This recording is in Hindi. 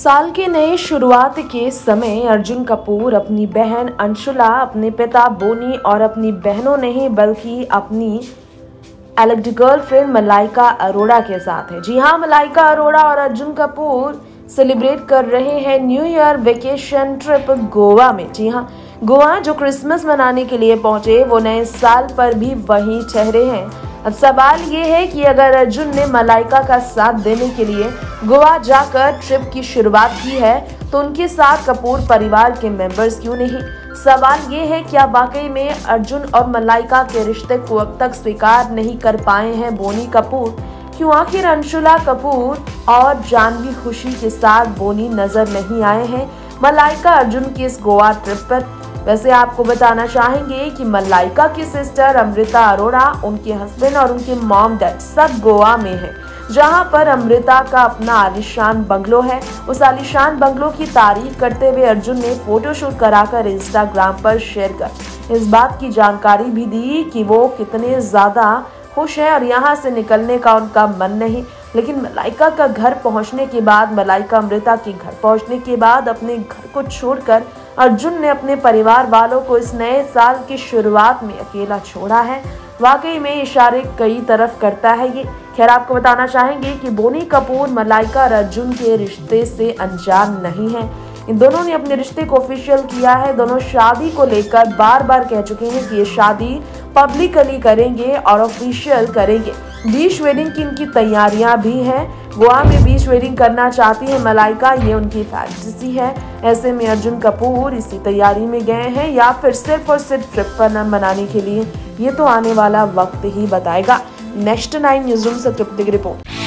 साल के नए शुरुआत के समय अर्जुन कपूर अपनी बहन अंशुला, अपने पिता बोनी और अपनी बहनों नहीं बल्कि अपनी एलेक्ड गर्लफ्रेंड मलाइका अरोड़ा के साथ है। जी हाँ, मलाइका अरोड़ा और अर्जुन कपूर सेलिब्रेट कर रहे हैं new year vacation trip Goa में। जी हाँ, गोवा जो क्रिसमस मनाने के लिए पहुंचे वो नए साल पर भी वहीं ठहरे हैं। अब सवाल ये है कि अगर अर्जुन ने मलाइका का साथ देने के लिए गोवा जाकर ट्रिप की शुरुआत की है तो उनके साथ कपूर परिवार के मेंबर्स क्यों नहीं। सवाल ये है क्या वाकई में अर्जुन और मलाइका के रिश्ते को अब तक स्वीकार नहीं कर पाए हैं बोनी कपूर। क्यों आखिर अंशुला कपूर और जानवी खुशी के साथ बोनी नजर नहीं आए हैं मलाइका अर्जुन की इस गोवा ट्रिप पर। वैसे आपको बताना चाहेंगे कि मलाइका की सिस्टर अमृता अरोड़ा, उनके हस्बैंड और उनके मॉम डैड सब गोवा में हैं, जहां पर अमृता का अपना आलीशान बंगलो है। उस आलीशान बंगलो की तारीफ करते हुए अर्जुन ने फोटोशूट कराकर इंस्टाग्राम पर शेयर कर इस बात की जानकारी भी दी कि वो कितने ज्यादा खुश हैं और यहाँ से निकलने का उनका मन नहीं। लेकिन मलाइका का घर पहुंचने के बाद, मलाइका अमृता के घर पहुंचने के बाद अपने घर को छोड़कर अर्जुन ने अपने परिवार वालों को इस नए साल की शुरुआत में अकेला छोड़ा है। वाकई में इशारे कई तरफ करता है ये। खैर, आपको बताना चाहेंगे कि बोनी कपूर मलाइका और अर्जुन के रिश्ते से अनजान नहीं है। इन दोनों ने अपने रिश्ते को ऑफिशियल किया है। दोनों शादी को लेकर बार बार कह चुके हैं कि ये शादी पब्लिकली करेंगे और ऑफिशियल करेंगे। बीच वेडिंग की इनकी तैयारियां भी हैं। गोवा में बीच वेडिंग करना चाहती है मलाइका, ये उनकी फैंटेसी है। ऐसे में अर्जुन कपूर इसी तैयारी में गए हैं या फिर सिर्फ और सिर्फ ट्रिप पर मनाने के लिए, ये तो आने वाला वक्त ही बताएगा। नेक्स्ट 9 न्यूज़ रूम से तृप्ति की रिपोर्ट।